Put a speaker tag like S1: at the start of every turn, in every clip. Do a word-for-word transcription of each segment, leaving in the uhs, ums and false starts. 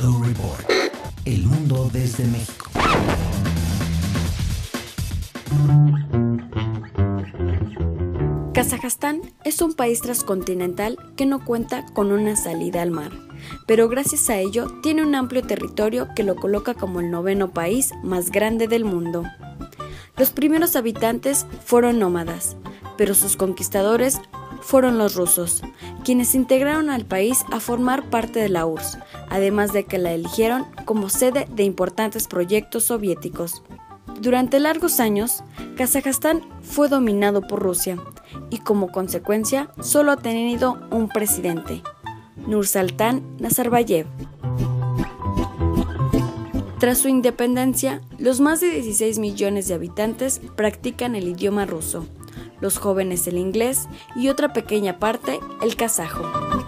S1: Blue Report. El mundo desde México.
S2: Kazajstán es un país transcontinental que no cuenta con una salida al mar, pero gracias a ello tiene un amplio territorio que lo coloca como el noveno país más grande del mundo. Los primeros habitantes fueron nómadas, pero sus conquistadores fueron los rusos, quienes integraron al país a formar parte de la U R S S, además de que la eligieron como sede de importantes proyectos soviéticos. Durante largos años, Kazajstán fue dominado por Rusia y como consecuencia solo ha tenido un presidente, Nursultán Nazarbayev. Tras su independencia, los más de dieciséis millones de habitantes practican el idioma ruso, los jóvenes el inglés y otra pequeña parte el kazajo.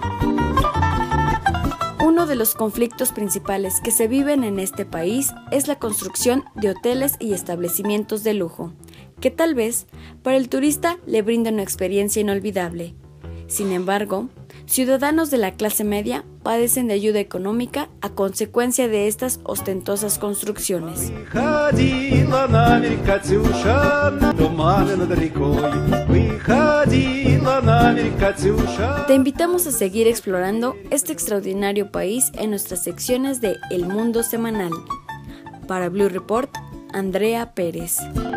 S2: Uno de los conflictos principales que se viven en este país es la construcción de hoteles y establecimientos de lujo, que tal vez para el turista le brinda una experiencia inolvidable. Sin embargo, ciudadanos de la clase media padecen de ayuda económica a consecuencia de estas ostentosas construcciones. Te invitamos a seguir explorando este extraordinario país en nuestras secciones de El Mundo Semanal. Para Blue Report, Andrea Pérez.